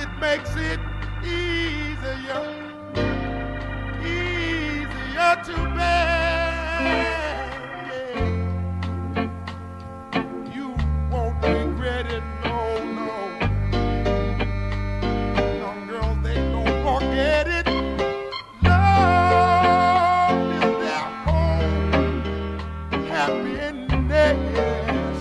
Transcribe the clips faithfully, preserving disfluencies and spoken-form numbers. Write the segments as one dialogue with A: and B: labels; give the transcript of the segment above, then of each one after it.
A: it makes it easier, easier to bear. You won't regret it, no, no. Young girls, they don't forget it. Love is their home, happiness.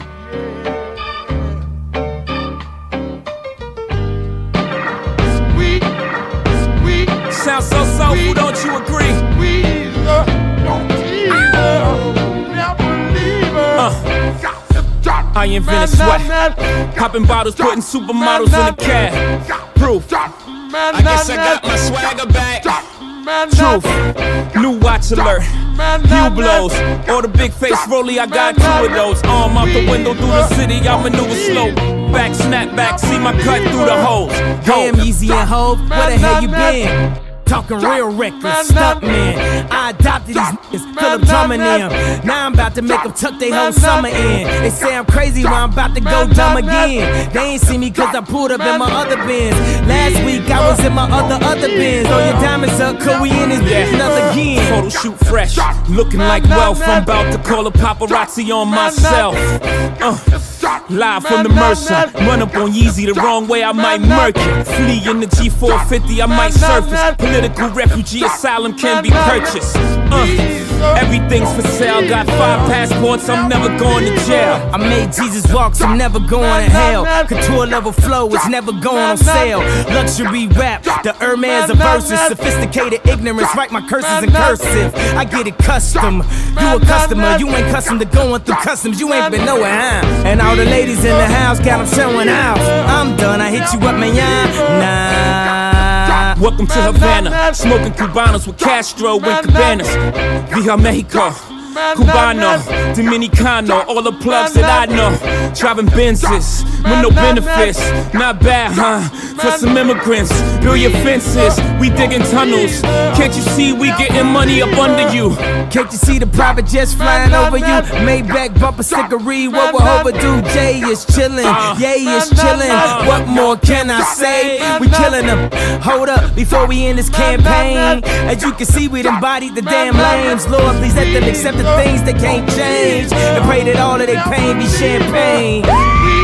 B: Sounds so soulful, don't you agree?
A: Squeeze her, don't tease her, never leave her.
B: Uh.
A: Got to drop,
B: I invented sweat, popping bottles, putting supermodels in the cab. Proof, I guess I got my swagger back. Truth, new watch alert, few blows, or the big face rollie, I got two of those. Arm out the window through the city, I maneuver slow. Back, snap back, see my cut through the holes.
C: Damn, Yeezy and Hov, where the hell you been? Talking real reckless, stunt man. I adopted these niggas, Philip drumming them. Now I'm about to make them tuck their whole summer in. They say I'm crazy, well I'm about to go dumb again. They ain't see me cause I pulled up in my other bins. Last week I was in my other, other bins. Throw your diamonds up, cause we in this bitch another again.
B: Photo shoot fresh, looking like wealth. I'm about to call a paparazzi on myself. Uh. Live from the Mercer, run up on Yeezy the wrong way, I might murk it. Flee in the G four fifty, I might surface. Political refugee asylum can be purchased. Uh, everything's for sale, got five passports, I'm never going to jail.
C: I made Jesus walk, so I'm never going to hell. Couture level flow is never going on sale. Luxury rap, the Hermes of verses. Sophisticated ignorance, write my curses in cursive. I get it custom, you a customer. You ain't custom to going through customs, you ain't been nowhere, huh? And all the ladies in the house got them showing out. I'm done, I hit you up, man, nah.
B: Welcome to Havana, smoking Cubanos with Castro and Cabanas. Via Mexico, Cubano, Dominicano, all the plugs that I know. Driving Benzes with no benefits, not bad, huh? For some immigrants, build your fences, we digging tunnels. Can't you see we getting money up under you?
C: Can't you see the private jets flying over you? Maybach bumper stickery, what we're overdue. Jay is chillin', Yay is chillin'. What more can I say? We killin' them. Hold up, before we end this campaign. As you can see, we embodied the damn lames. Lord, please let them accept the things they can't change, and pray that all of their pain be champagne.